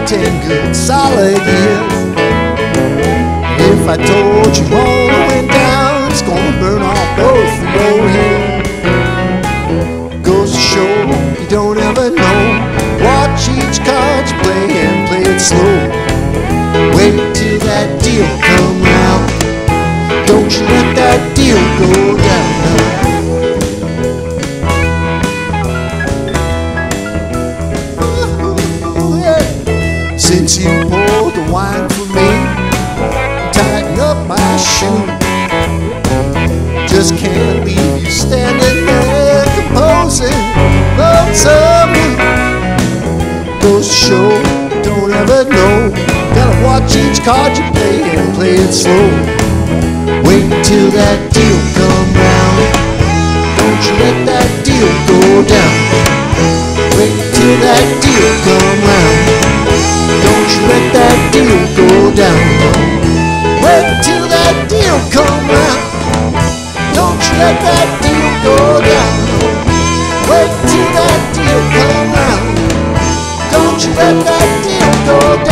10 good solid years. If I told you all that went down, it's gonna burn off both of your hair. Goes to show you don't ever know. Watch each card you play and play it slow. Wait till that deal come round. Don't you let that deal go down now. Since you poured the wine for me, tighten up my shoe. Just can't leave you standing there composing lonesome. Goes to show, don't ever know. Gotta watch each card you play and play it slow. Wait till that deal come round. Don't you let that deal go down. Wait till that deal come round. Don't you let that deal go down. Wait till that deal come round. Don't you let that deal go down. Wait till that deal come round. Don't you let that deal go down.